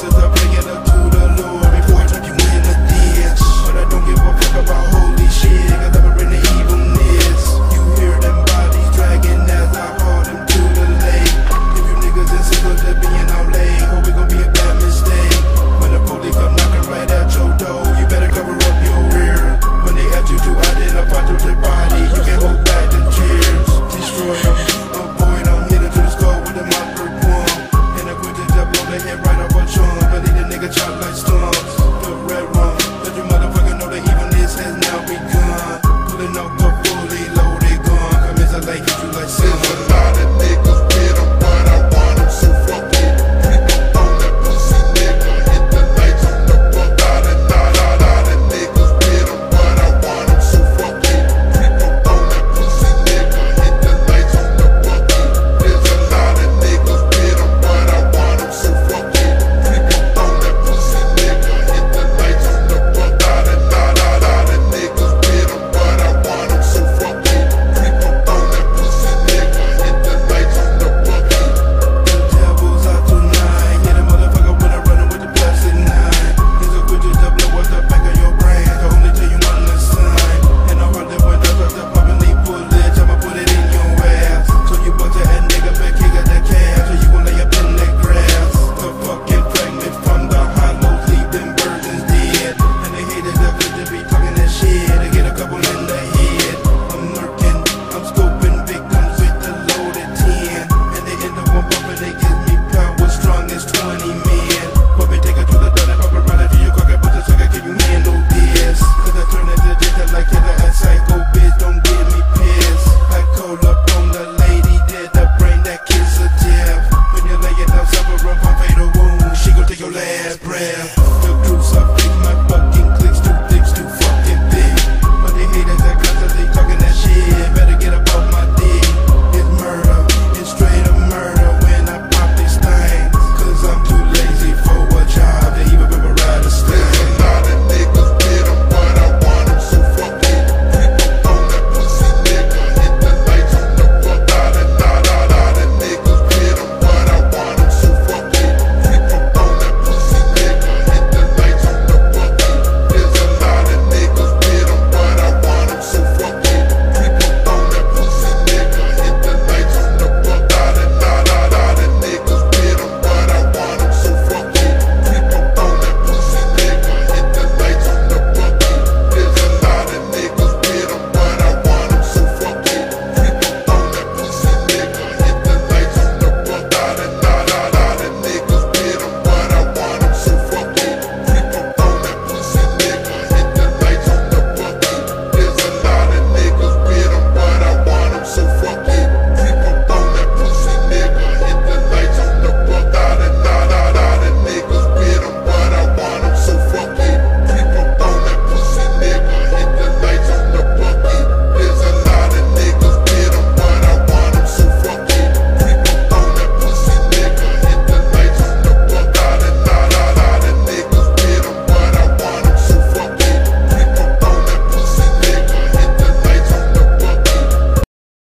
to the playing up to the Lord before I trap you in the ditch. But I don't give a fuck about holy shit, cause I bring the evilness. You hear them bodies dragging as I haul them to the lake. If you niggas insist on being out late, hope it gon' be a bad mistake. When the police come knocking right at your door, you better cover up your rear. When they ask you to identify to their body, you can't hold back the tears. Destroy them, avoid them, hit it to the skull with a mouth one. And I quit to blow the head right off a chunk, but leave the nigga chop like stone.